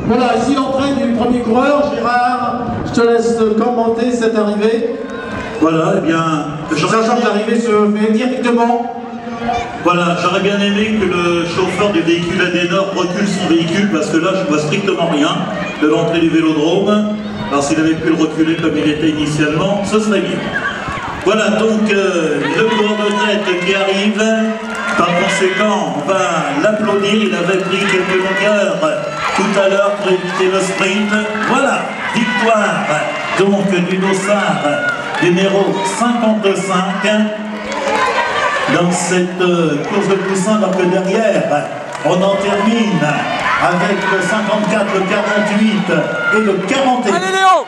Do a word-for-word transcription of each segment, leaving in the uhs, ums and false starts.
Voilà, ici l'entrée du premier coureur. Gérard, je te laisse commenter cette arrivée. Voilà, eh bien... Sachant que l'arrivée se fait directement. Voilà, j'aurais bien aimé que le chauffeur du véhicule Adenor recule son véhicule, parce que là, je ne vois strictement rien de l'entrée du vélodrome. Alors s'il avait pu le reculer comme il était initialement, ce serait bien. Voilà, donc euh, le coureur de tête qui arrive. Par conséquent, on va l'applaudir. Il avait pris quelques longueurs tout à l'heure pour éviter le sprint. Voilà, victoire donc du dossard numéro cinquante-cinq dans cette euh, course de poussin. Donc derrière, on en termine avec le cinquante-quatre, le quarante-huit et le quarante et un. Allez Léo!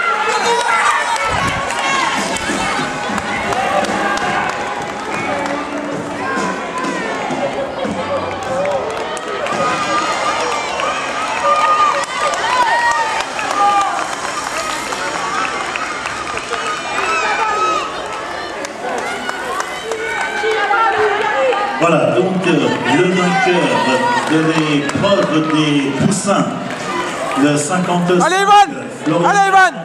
Voilà, donc euh, le vainqueur de l'épreuve des poussins, le cinquante-cinq. Allez Ivan! Allez Ivan!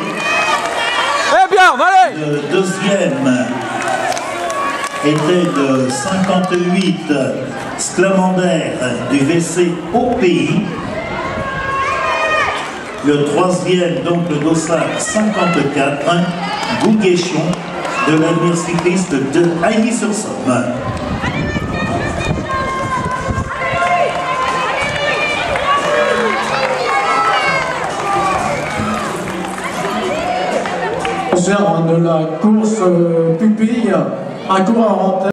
Eh bien, allez! Le deuxième était le cinquante-huit Sclamander du V C au pays. Le troisième, donc le dossard cinquante-quatre, Gouguéchon de l'avenir cycliste de Hailly-sur-Somme. Concernant de la course euh, pupille, un coureur en tête.